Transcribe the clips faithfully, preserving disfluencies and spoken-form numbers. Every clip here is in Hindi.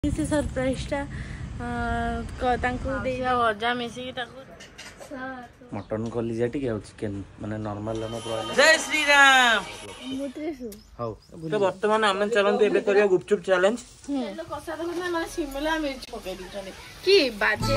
से सरप्राइज टा अजा मिसिकी मटन कलिजा टी चिकेन माने नॉर्मल जय श्री राम हाउ तो वर्तमान आम चलते एबे करिया गुपचुप चैलेंज कसा देखो ना शिमला मिर्च पकाई दिछने की बाजे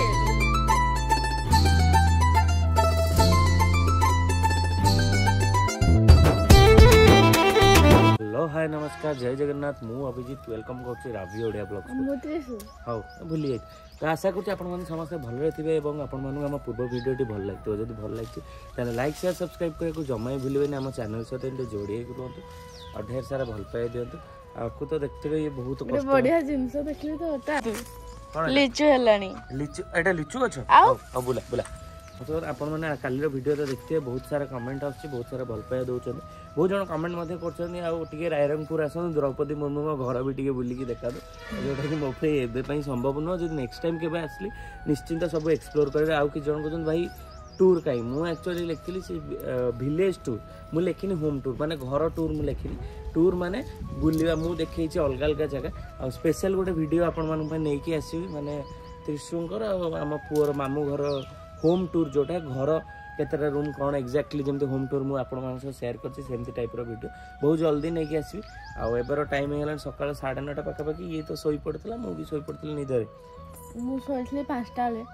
हेलो हाय नमस्कार जय जगन्नाथ मु अभिजीत वेलकम करछि रावी ओडिया ब्लॉग हाउ भूली जाई तो आशा करछि आपण माने समस्त भल रे थिबे एवं आपण मानु हम पूर्व वीडियो टी भल लागतो जदि भल लागछि ताने लाइक शेयर सब्सक्राइब करे को जमाई भूलिबेनी हम चैनल सते एंड जोड़ी के रहंतु और ढेर सारा भल पाए दियंतु आपको तो देखथिबे ये बहुत कष्ट बढ़िया जिंस देखली तो होता लिचु हलानी लिचु एटा लिचु अच्छा आ बुला बुला तो आपण माने कालीर वीडियो तो देखते बहुत सारा कमेंट आछि बहुत सारा भल पाए दउछन बहुत जन कमेंट मध्ये करछन आ टिके रायरंगपुर आसन द्रौपदी मुर्मू घर भी टिके बुली की देखा दो जोटा कि मोफे एबे पई संभव न जे नेक्स्ट टाइम केबे आसली निश्चिंत सब एक्सप्लोर करे आ कि जन कहछन भाई टूर काई मु एक्चुअली लिखली से विलेज टूर मु लेखिनी होम टूर माने घर टूर मु लेखिनी टूर माने बुलिवा मु देखै छी अलग अलग जगह आ स्पेशल गोटे वीडियो आपण मानु पे नै की आसी माने त्रिशुंकर आ हम पुअर मामू घर होम टूर जोटा घर केतरा रूम कौन एक्जाक्टली जमते होम टूर मु आपण मान शेयर करछि सेमती टाइप रो वीडियो बहुत जल्दी नै कि आसी आ एबर टाइम हेला सकाळ साढ़े नौ पाखा पाखी ये तो सोई पड़तला मु भी सोई पड़तली निदरे मु सोइथले पाँच टा ले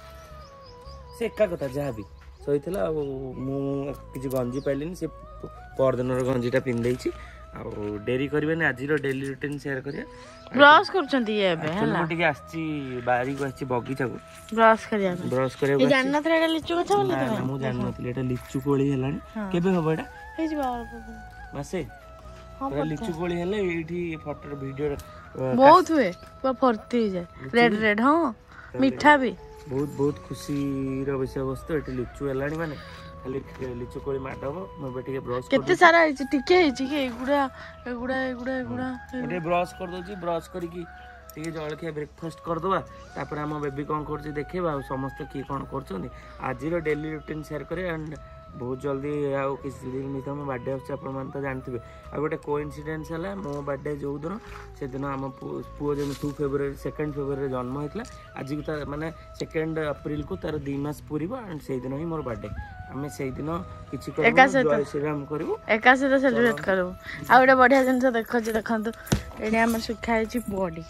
से एका कथा जहा भी सोइथला मु किछि गंजी पाइलिनी से पर दिन रो गंजीटा पिन दैछि आ डेरी करबे ने आजि रो डेली रूटीन शेयर करिया ब्रश करछंती एबे हला मु टिके आछि बारी को आछि बगीचा को ब्रश करिया ब्रश करिया ए जानना थरे एटा लिचु कथा बोली तो मु जानना थले एटा लिचु कोली हेलानी केबे होबो एटा हे जी मासे हां लिचु कोली हेले एठी फोटो वीडियो बहुत हुए पूरा फरती जाय रेड रेड हां मीठा भी बहुत बहुत खुशी रो विषय वस्तु एठी लिचु हेलानी माने खाली लिचु कोली माडबो म बेटी के ब्रश केते सारा है टिके है छी के गुडा गुडा गुडा गुडा एटे ब्रश कर दो छी ब्रश करी की टिके जळखिया ब्रेकफास्ट कर दवा तापर हम बेबी कोन करछि देखेबा समस्त की कोन करछोनी आज रो डेली रूटीन शेयर करे एंड बहुत जल्दी आ किसी दिन में हम बर्थडे आछे आपण मान तो जानथिबे आ गोटे कोइन्सिडेंस हला मो बर्थडे जो दिन से दिन हम पुओ जे दो फरवरी सेकंड फरवरी जन्म हेतला आज को माने सेकंड अप्रैल को तार दो मास पूरीबो एंड से दिन ही मोर बर्थडे हमें से दिन किछि करबो जय श्री राम करबो एका से सेलिब्रेट करबो आ गोटे बढ़िया जिंस देखो जे देखंतु एने हमर सुखाय छि बॉडी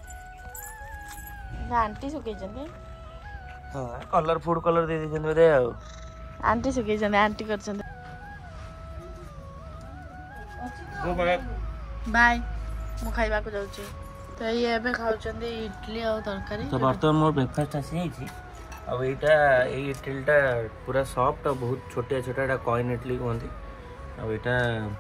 आंटी सुकै जंदे हां कलर फूड कलर दे दे जंदे आ आंटी सुकै जंदे आंटी कर जंदे गो बाय मु खाइबा को जाउ छी तो ये एबे खाउ चंदे इडली और तरकारी तो बर्तमान मोर ब्रेकफास्ट आसी जाई छी अब एटा ए इडलीटा पूरा सॉफ्ट और बहुत छोटे छोटा कॉइन इडली कहंती अब एटा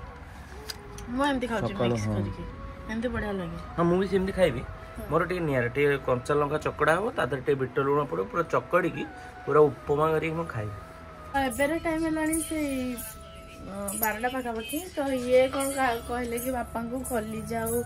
मु एमती खाउ छी मिक्स करके एमती बढ़िया लागे हां मु भी सेमती खाइबी मोर टे नियर टे कंचा लंका चकड़ा हो तादर टे बिट लुण पड़ो पूरा चकड़ी की पूरा उपमा करी मु खाइ एबेरे टाइम लानी से बारह पाखा पाखी तो ये कौन कहले कि बापा को कलिजा और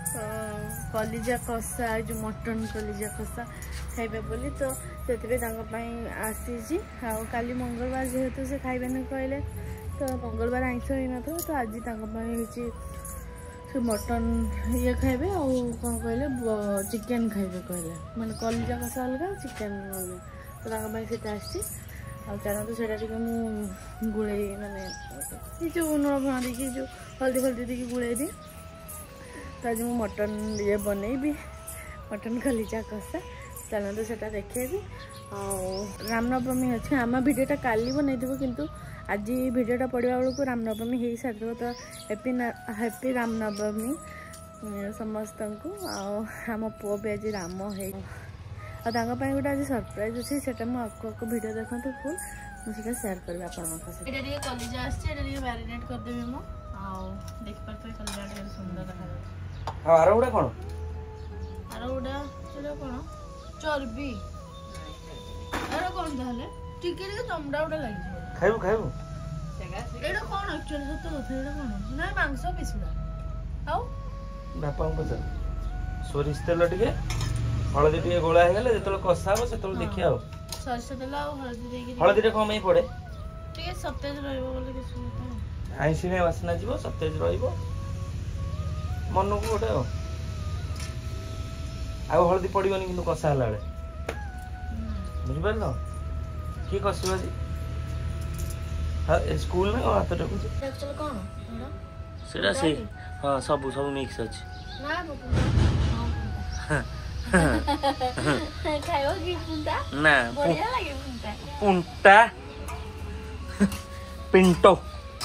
कलिजा कषा जो मटन कलिजा कषा खाइबे बोली तो सेतबे तांग पई आसी जी आ काली मंगलवार जेहेतु से खाइबे न कहले तो मंगलवार आइंस होई न तो तो आज तांग पई हिची से मटन ये खाइबे और कौन कहले चिकन खाइबे कहले माने कलिजा कषा अलगा चिकन अलगा तो तांग पई से आसी आ चाना तो सेटा टिके मु गुळे माने ई जो नून भांडी की जो हल्दी हल्दी दी गुळे दी तो आज मु मटन ये बनेबी मटन कलिजा कषा चाना तो सेटा देखेबी आ रामनवमी अछि आमा वीडियोटा काली बनै देबो किंतु आज वीडियोटा पड़िया बेलू को रामनवमी हो सारी तो हैप्पी हैप्पी रामनवमी समस्त को आम पुओ भी आज राम है गोटे आज सरप्राइज अच्छे से मुझे आपको वीडियो देखो फुल मुझे शेयर करी आपके कलिजा आसने मैरिनेट करदेवी मो देखिए कलिजा सुंदर देखा आर गुड़ा कौन आर गुड़ा कौन चर्बी आर कौन ताले टिके टिके चमड़ा गुड़ा लगी खाइबो खाइबो एडा कोन एक्चुअली सत कथा एडा कोन ना मांस पिसुडा आउ बापा को पचा सोरिस तेल टिके हळदी टिके गोळा हे गेले जेतल कसा हो सेतल देखिया हो सरस तेल आ हळदी देकी हळदी रे कम ही पड़े टिके सतेज रहइबो बोले कि आइसिने वासना जीवो सतेज रहइबो मन को गोटे ଆଉ ହଳଦୀ ପଡ଼ିବନି କିନ୍ତୁ କଷା ହେଲା ବେଳେ ବୁଝିପାରିଲ କିଏ କଷିବ ଆଜି ସ୍କୁଲ ନା ହାତ ଟେକୁଛି ସେଇଟା ସେଇ ହଁ ସବୁ ସବୁ ମିକ୍ସ ଅଛି ନା ପୁଣ୍ଟା ପିଣ୍ଟୋ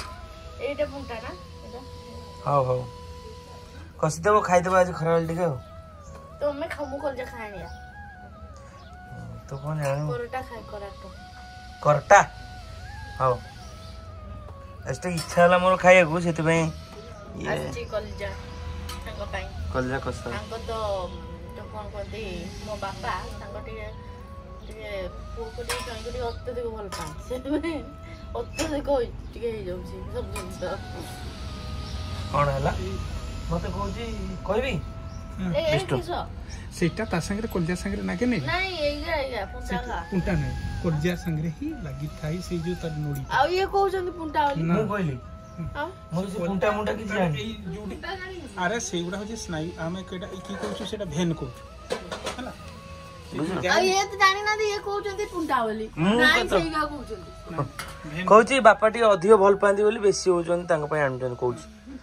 ହଉ ହଉ କଷିଦେବ ଖାଇଦେବ ଆଜି ଖରାବେଳେ ଟିକେ ଆଉ ତମେ ଖାମୁ କଲଜା ଖାଣିଆ ତୁ କଣ ଜାଣିବୁ କରଟା ଖାଇ କରାଟ କରଟା ହଉ ଆଜି ଇଚ୍ଛା ହେଲା ମୋର ଖାଇବାକୁ ସେଥିପାଇଁ ଆସିଛି କଲଜା ତାଙ୍କ ପାଇଁ କଲଜା କଷା ତାଙ୍କ ତ କଣ କହନ୍ତି ମୋ ବାପା ତାଙ୍କ ଟିକେ ଟିକେ ପୁଅକୁ ଟିକେ ଜଣକୁ ଟିକେ ଅତ୍ୟଧିକ ଭଲ ପାଆନ୍ତି ସେଥିପାଇଁ ଅତ୍ୟଧିକ ଟିକେ ହେଇଯାଉଛି ସବୁ ଜିନିଷ କଣ ହେଲା ମତେ କହୁଛି କହିବି ସେଇଟା ତା ସାଙ୍ଗରେ କଲଜା ସାଙ୍ଗରେ ନାଗେ ନାଇଁ ନାଇଁ ଏଇଗା ଏଇଗା ପୁଣ୍ଟା ପୁଣ୍ଟା ନାଇଁ କଲଜା ସାଙ୍ଗରେ ହିଁ ଲାଗିଥାଏ ସେଇ ଯୋଉ ତାର ନୋଡି ଆଉ ଇଏ କହୁଛନ୍ତି ପୁଣ୍ଟା ବୋଲି ମୁଁ କହିଲି ମୁଁ ସେ ପୁଣ୍ଟା ମୁଣ୍ଟା କିଛି ଜାଣିନି ଆରେ ସେଇଗୁଡା ହଉଛି ସ୍ନାୟୁ ଆମେ କେଟା କି କହୁଛୁ ସେଟା ଭେନ୍ କହୁଛୁ ହେଲା ଆଉ ଇଏ ତ ଜାଣିନାହାନ୍ତି ଇଏ କହୁଛନ୍ତି ପୁଣ୍ଟା ବୋଲି ନାଇଁ ସେଇଗା କହୁଛନ୍ତି କହୁଛି ବାପା ଟିକେ ଅଧିକ ଭଲ ପାଆନ୍ତି ବୋଲି ବେଶୀ ହଉଛନ୍ତି ତାଙ୍କ ପାଇଁ ଆଣୁଛନ୍ତି କହୁଛି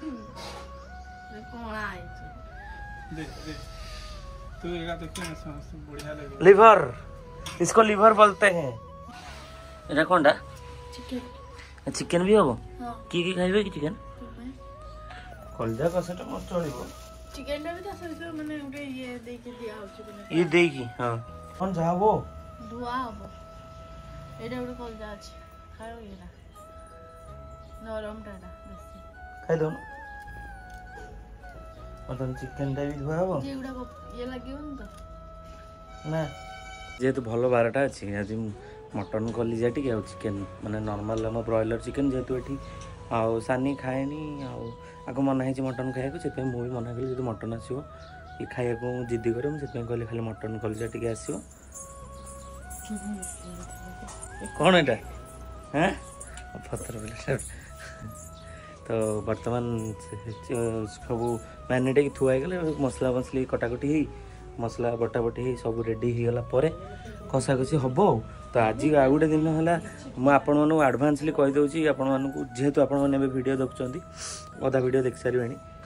लिवर इसको लिवर बोलते हैं एटा कोनडा चिकन चिकन भी होबो की की खाइबे की चिकन कलजा कसेटा मत चलिबो चिकन भी त सर माने उडे ये दे के दिया होछ ये दे की हां कोन जाबो दुआ होबो एटा उडे कलजा अछि खाओ येना नरम टाटा बेसी खाइ दो मटन चिकन टा भी धुआ हबो जेउडा ये लागियोन त ना जेतु भलो बारटा अछि आज मटन कलिजा टिके आ चिकन माने नॉर्मल हम ब्रॉयलर चिकन जेतु एठी आ सानी खाएनी आ आको मन है मटन खाया को सेते मु भी मना कली जे मटन आसीबो ई खाया को जिद्दी करे मु सेते कहले खाली मटन कलिजा टिके आसीबो कोन एटा हैं पत्थर बोले तो वर्तमान सब मैरिनेट की थुआ गले मसला मसली कटाकटी ही मसला बटाबटी ही सब रेडी हो गला परे कषा कषि हम तो आज आ गोटे दिन है मुझे आपण मानक आडभान्सली कहीदे आपण मानक जेहेतु आपण मैंने वीडियो देखुं अधा वीडियो देख सारे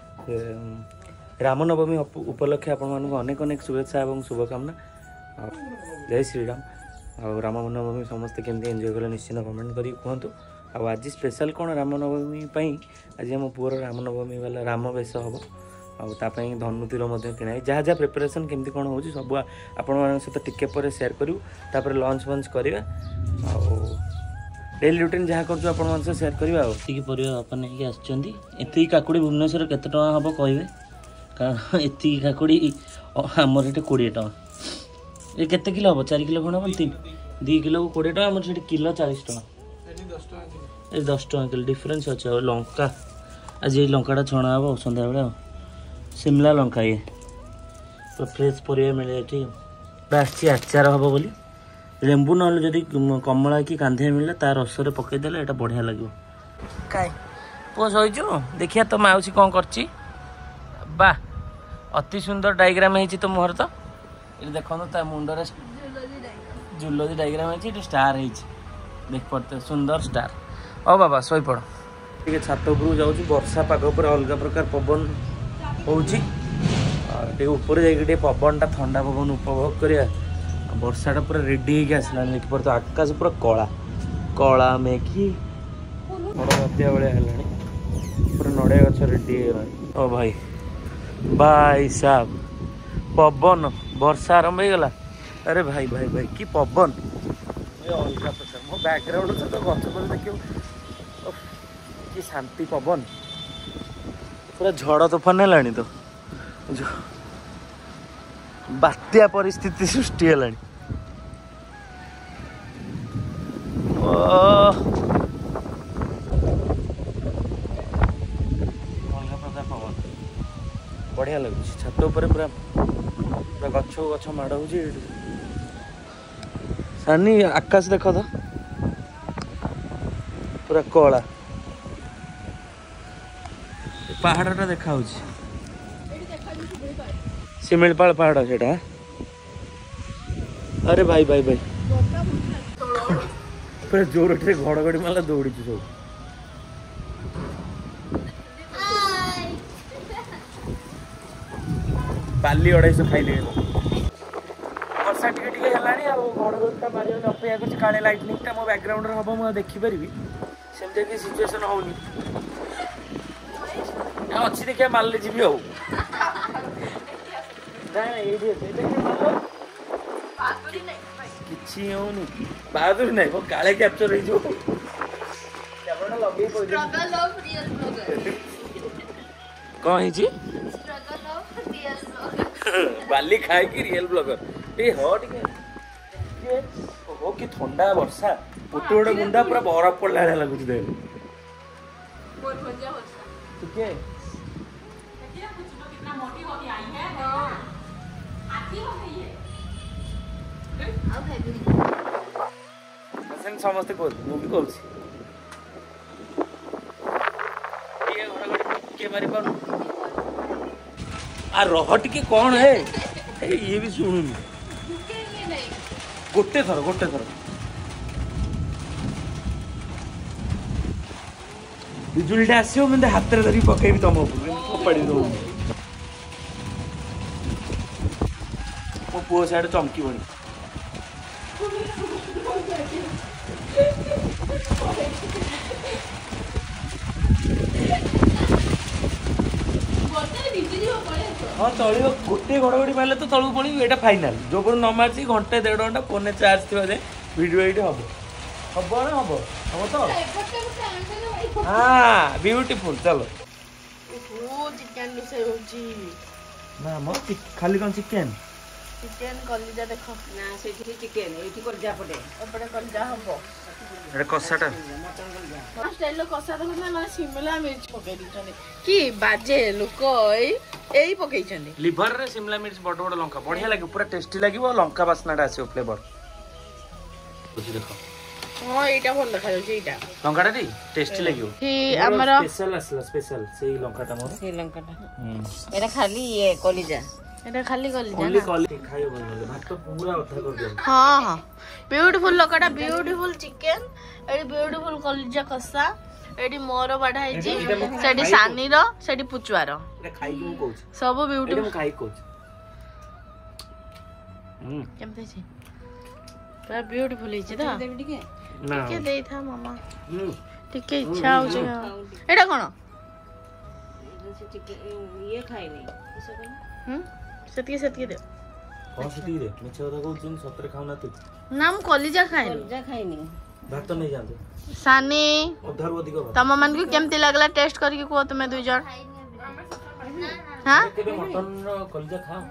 रामनवमी उपलक्षे आपण मानक अनेक अनेक शुभेच्छा और शुभकामना जय श्रीराम आ रामनवमी समस्ते केमती एंजॉय कले निश्चित कमेंट करी कहतु आज स्पेशल कौन रामनवमी आज आम पुअर रामनवमी वाला राम बेश हम आपाई धनुतीर किणा जहाँ जहाँ प्रिपरेशन केमती कौन हो सब आपण सहित टिके पर शेयर करूँ तापर लंच वंच करवा डेली रूटीन जहाँ कर शेयर करवा परिवा बापा नहीं आसती काकुड़ी भुवनेश्वर केते टका हम कहे कारण एति काकुड़ी आमर ये कोड़े टका ये केते किलो हम चार किलो खंड हम तीन दी किलो को कोड़े टका आमर से किलो चालीस टका ये दस टका किलो डिफरेंस अच्छे और लंका आज ये लंकाटा छणा हम सन्ध्या बेले शिमला लंका ये तो फ्रेश परिया मिले ये आसची आचार हम बोली लेंबू ना जदि कमला कि कांधिया मिलला तार रसर पकईदेले ये बढ़िया लगे कहीं पुओ शोचु देखिए तो माउसी कौन करची बा अति सुंदर डायग्राम है तो मुहर तो ये देखो ता मुंडरे जुलोजी डायग्राम है स्टार है देख पड़ते सुंदर स्टार ओ बाबा शोई पड़ ठीक छात उपरू जाऊँ वर्षा पाग पर अलग प्रकार पवन होपर जा पवनटा ठंडा पवन उपभोग करिया वर्षाटा पूरा रेडी होगी आसला देखी पड़े तो आकाश पूरा कला कला मेघी बड़ मध्या भाया है पूरा नड़िया गच रेडी हो ओ भाई भाई साहब पवन वर्षा आरंभ हो गला अरे भाई भाई भाई कि पवन अलग प्रकार मो बैकग्राउंड तो गच पर देख कि शांति पवन पूरा झड़ तोफान है तो बात्या परिस्थिति सृष्टि है अलग प्रकार पवन बढ़िया लगुच छात पूरा पूरा गछ गछ माड़ हो सानी आकाश देख तो पूरा कला पहाड़ देखा शिमिलपाल पहाड़ से अरे भाई भाई भाई पूरा जोर उठे घड़घड़ी माला दौड़ी सब बाली अढ़ाई खाइले वर्षा टिके टिके हेलानी आ घड़घड़ीटा मारे अपेक्षा कर काले लाइटनिंगटा मो बैकग्राउंड रे हबो म देखि परिबी सेमते कि सिचुएशन होनी आ अछि देखिया मारले जीबी हो नहीं नहीं एडी अछि देखि मारलो बहादुरी नहीं किछि होनी बहादुरी नहीं वो काले कैप्चर होई जो कैमरा लगे कोई स्ट्रगल ऑफ रियल ब्लॉगर कौन है जी स्ट्रगल ऑफ रियल ब्लॉगर बाली खाए की रियल ब्लॉगर ए हो टिके ये हो कि ठंडा वर्षा पुटो गोटे गुंडा पूरा बरफ पड़ला लगुच दे बोल भंजा वर्षा ठीक है देखिए कुछ लोग कितना मोटी हो के आई है हां आती हो गई है अब है बसन समस्त को मु भी कहू छी ये घोड़ा घोड़ा के मारी पर आ रहट के कौन है ए ये भी सुनुनी गोटे थर गोटे थर बिजुलीटा आसो मैं हाथ में धरिक पकईबी तुम फोपाड़ी दो मो पुओ साइड चमकी बनी हाँ चलो गोटे घड़घड़ी मारे तो तलू पड़ी ये फाइनाल जो पर न मार्च घंटे देढ़ घंटा फोन चार्ज थी जाए वीडियो ये हम हम ना हम हम तो हाँ ब्यूटीफुल चलो चिकेन होची ना मो खाली कौन चिकेन चिकेन कलिजा देखो ना सेठी चिकेन एठी कलिजा पड़े एपड़े कलिजा हबो एटा कसाटा मटन स्टाइल कसा देखो ना ना शिमला मिर्च पके दिछने की बाजे लोक एई एई पके छने लिवर रे शिमला मिर्च बड़ बड़ लंका बढ़िया लागे पूरा टेस्टी लागिवो लंका वासनाटा आसीओ फ्लेवर बुझी देखो हां एटा भल देखा जाउ एटा लंकाटा दी टेस्टी लागिवो की हमरा स्पेशल असला स्पेशल सेही लंकाटा मोर सेही लंकाटा हम एटा खाली ये कलिजा एटा खाली कलिजा ओनली कलि खाइयो बनले भात तो पूरा अथा कर दियो हां हां ब्यूटीफुल लंकाटा ब्यूटीफुल चिकेन एडी ब्यूटीफुल कलिजा कसा एडी मोर बाढाई जी सेडी सानी रो सेडी पुचुआ रो एटा खाइ कि मु कहू सब ब्यूटीफुल एटा खाइ कहू हम केमते छी पूरा ब्यूटीफुल हिची दा देबी टिके ना के देई था मामा हम टिके इच्छा हो जे एटा कोन ये खाइ नै हम सेतिके सेतिके दे कौन सिटी रे मैं छौदा को जिन सत्र खाउना तू नाम कलिजा खाइ कलिजा खाइनी भात तो नहीं जानते सानी उधर वो दिगो तम मन को केमती लागला टेस्ट करके को तुमे दुई जण हां केबे मटन रो कलिजा खाओ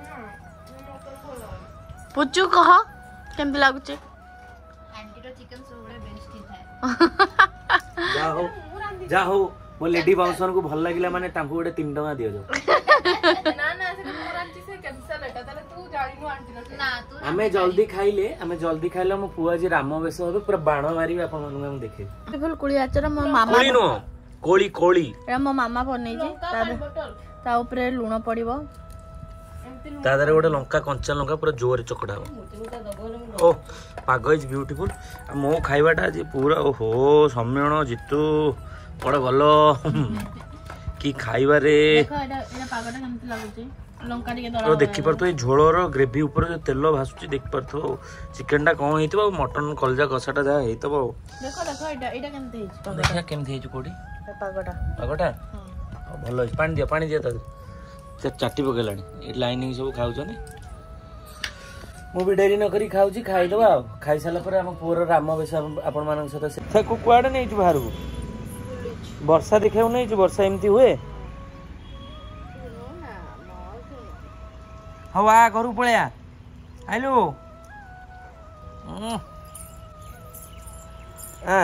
पुचू कह केमती लागु छे आंटी रो चिकन सबले बेस्ट ही थाए जा हो जा हो मो लेडी बाउंसर को भल लागिला माने तांको गोटे तीन टका दियो जो ना ना से मोर आंटी से कैंसिल हेटा ताले तू जानिनु आंटी रो ना तू हमें जल्दी खाइले हमें जल्दी खाइले मो पुआ जी राम वेश होबे पूरा बाण मारिबे आपन मन हम देखे फुल कुली आचर मो मामा कोली नो कोली कोली एरा मो मामा बनै जे ता ता ऊपर लूण पड़िबो ता दारे गोटे लंका कंचा लंका पूरा जोर चकड़ा ओ पाग इज ब्यूटीफुल मो खाइबाटा जी पूरा ओहो सम्मेलन जितु बड़ा भलो की खाइबा रे देखो एटा एटा पागटा केमती लागु छे लंका टिके दरा तो देखि परतो ए झोलर ग्रेवी ऊपर जो तेल भासुची देखि परतो चिकन टा कोन हेतिबो मटन कलजा कसाटा जा हेतबो देखो देखो एटा एटा केमती हिच तो देखा केमथि हेजु कोडी पागटा पागटा हां भलो पानी दिया पानी दिया त चाटी पकेलानी ए लाइनिंग सब खाउ छने मु भी डेरी न करी खाउ छी खाइ दबा खाइ साला पर हम पूरा राम बेस आपन मानन सहित से को कुआडे नै छु बाहर को वर्षा देखाउ नै छु वर्षा एमती हुए हवा घरु पळया हेलो आ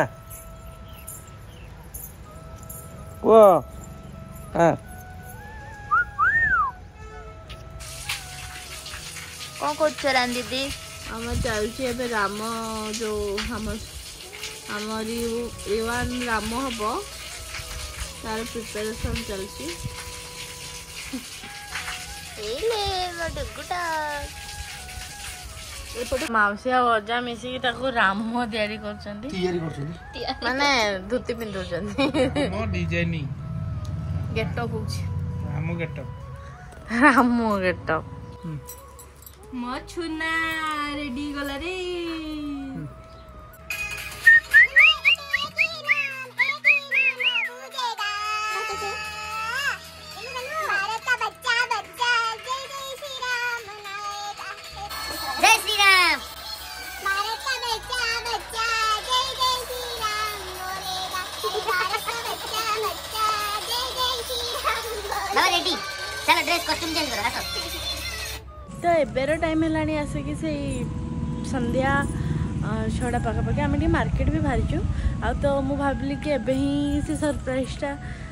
वो आ कौन करछ रान दीदी हम चलछि एबे राम जो हम हमरी एवान राम हबो तार प्रिपरेशन चलछि एले बडगुटा माउसी आ अजा मिसिकी ताको राम तैयारी करछन्ती तैयारी करछन्ती माने धोती पिंधुछन्ती मो डिजाइनिंग गेटअप होछ राम गेटअप राम गेटअप म छुना रेडी गला रे तो एबेर टाइम है आसिक से संध्या छटा पाखापाखि आम टे मार्केट भी बाहरीचु आ तो मु भाविली कि एबे ही से सरप्राइजटा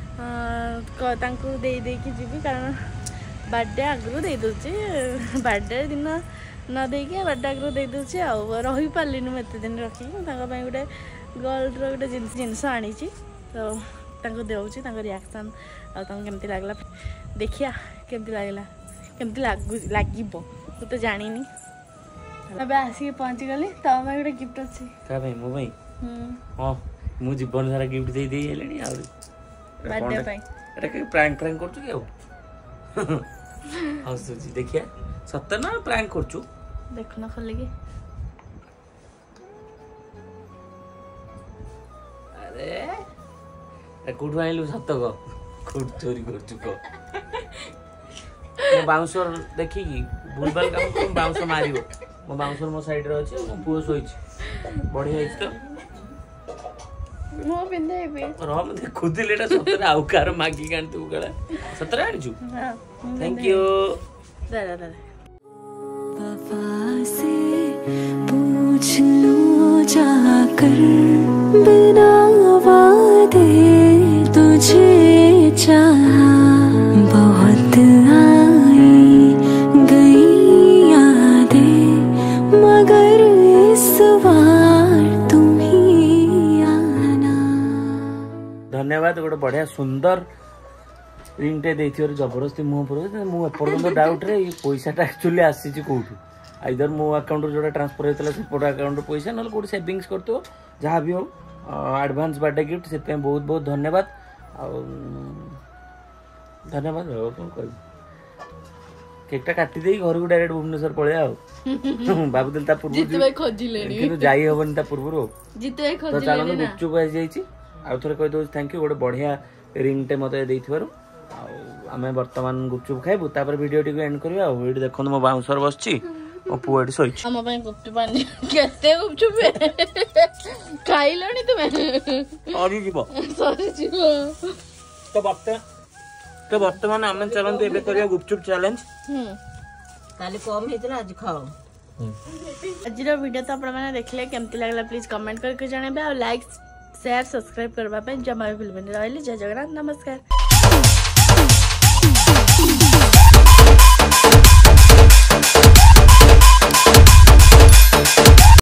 दे देकी जीवी कारण बर्थडे आगु दे दूची बर्थडे दिन न देकी बर्थडे आगु दे दूची आ रही पार्लिनी मुझे दिन रखी गोटे गोल्ड रोटे जिनस आनी तो देउची रिएक्शन आमती लगला देखिया केमती लगला केमती लगे तू तो जानी अब आसिक पहुँची गली तम गोटे गिफ्ट अच्छी का भाई मो भाई हां मु जीवन सारा गिफ्ट दे दे हेलेनी आ बर्थडे पे एटा के प्रैंक प्रैंक करछु के हो हसुची देखिया सत्य ना प्रैंक करछु देखो ना खोल के अरे ए कुठ आइलु सत्य को कुठ चोरी करछु को मो बाउंसर देखि की भूलबाल काम को बाउंसर मारियो मो बाउंसर मो साइड रे अछि मो पुओ सोइछ बढ़िया हिच तो मो बिंदे बे राम देखु दिलेटा सतरे आउकार मागी कान तू गला सतरे आनिजु हां थैंक यू दादा दादा वफा से पूछ लो जाकर बिना वादे तुझे चाहा बहुत आई गई यादें मगर इस बार तुम ही आना। धन्यवाद गोटे बढ़िया सुंदर रिंग टे देथियो जबरदस्ती मुह पर मु एपर्यंत डाउट रे पैसाटा एक्चुअली आसी कोठू आइदर मो अकाउंट जो ट्रांसफर होता है सेपट अकाउंट पैसा ना कौट सेविंग्स करते जहाँ भी हो एडवांस बर्थडे गिफ्ट से बहुत बहुत धन्यवाद आ धन्यवाद कौन कह केकटा काटी दे घर को डायरेक्ट भुवनेश्वर पळे आ बाबुदल ता पूर्व जितु भाई खोजिलेनी किंतु जाई होबन ता पूर्व जितु भाई तो चलो खोजिलेनी ना गुपचुप आ जाईची आ थोड़े कह दो थैंक यू गोटे बढ़िया रिंग टे मते देइथिबारु आमे वर्तमान गुपचुप खाइबु तापर वीडियो टी एंड करबा आ वीडियो देखन मो बाउंसर बसची मो पुआडी सोइछ हम ପାଇଁ गुपचुप आनी केते गुपचुप खाइलणी तुमे अरी जीव सॉरी जीव तो वर्तमान तो वर्तमान आमे चलंतु एबे करिया गुपचुप चैलेंज काली कम हेतला आज खाओ आज वीडियो तो आपण माने देखले केमती लागला प्लीज कमेंट करके जणाबे और लाइक शेयर सब्सक्राइब करबा पे जमा भी भूलबेनी रहली। जय जगन्नाथ नमस्कार।